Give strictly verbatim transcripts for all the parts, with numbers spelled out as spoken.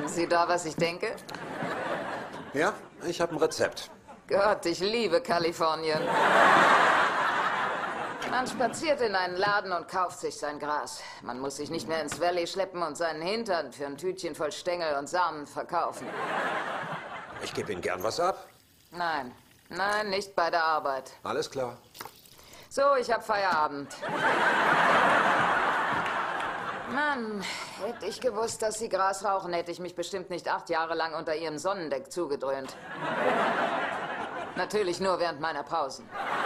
Sie da, was ich denke? Ja, ich habe ein Rezept. Gott, ich liebe Kalifornien. Man spaziert in einen Laden und kauft sich sein Gras. Man muss sich nicht mehr ins Valley schleppen und seinen Hintern für ein Tütchen voll Stängel und Samen verkaufen. Ich gebe Ihnen gern was ab. Nein, nein, nicht bei der Arbeit. Alles klar. So, ich hab Feierabend. Mann, hätte ich gewusst, dass Sie Gras rauchen, hätte ich mich bestimmt nicht acht Jahre lang unter Ihrem Sonnendeck zugedröhnt. Natürlich nur während meiner Pausen.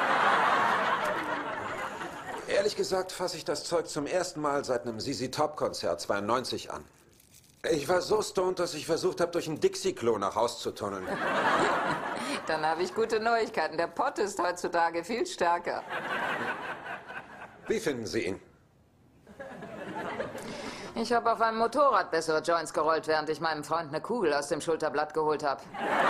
Ehrlich gesagt fasse ich das Zeug zum ersten Mal seit einem Z Z Top-Konzert zweiundneunzig an. Ich war so stoned, dass ich versucht habe, durch ein Dixie-Klo nach Haus zu tunneln. Dann habe ich gute Neuigkeiten. Der Pott ist heutzutage viel stärker. Wie finden Sie ihn? Ich habe auf einem Motorrad bessere Joints gerollt, während ich meinem Freund eine Kugel aus dem Schulterblatt geholt habe.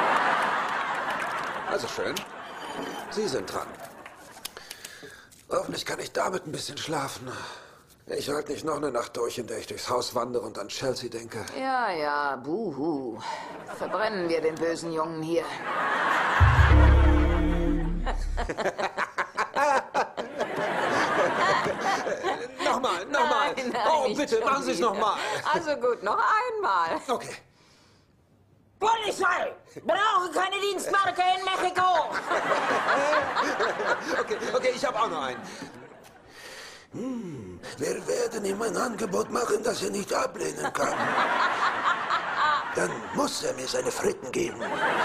Also schön. Sie sind dran. Hoffentlich kann ich damit ein bisschen schlafen. Ich halte nicht noch eine Nacht durch, in der ich durchs Haus wandere und an Chelsea denke. Ja, ja, buhu. Verbrennen wir den bösen Jungen hier. Nochmal, nochmal. Nein, nein, Oh, nicht bitte, schon machen Sie es wieder. nochmal. Also gut, noch einmal. Okay. Polizei! Brauche keine Dienstmarke in Mexiko! Okay, okay, ich habe auch noch einen. Hm, wir werden ihm ein Angebot machen, das er nicht ablehnen kann. Dann muss er mir seine Fritten geben.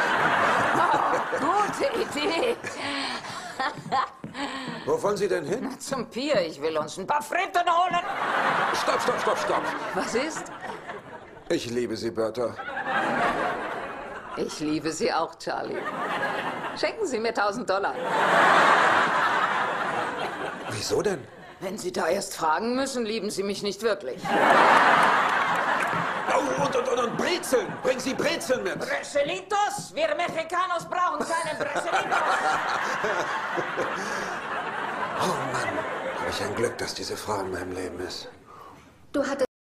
Gute Idee. Wo wollen Sie denn hin? Zum Pier, ich will uns ein paar... Paar Fritten holen! Stopp, stopp, stopp, stopp. Was ist? Ich liebe Sie, Bertha. Ich liebe Sie auch, Charlie. Schenken Sie mir tausend Dollar. Wieso denn? Wenn Sie da erst fragen müssen, lieben Sie mich nicht wirklich. Oh, und, und, und, und Brezeln. Bringen Sie Brezeln mit. Bracelitos? Wir Mexicanos brauchen keine Bracelitos! Oh Mann, habe ich ein Glück, dass diese Frau in meinem Leben ist. Du hattest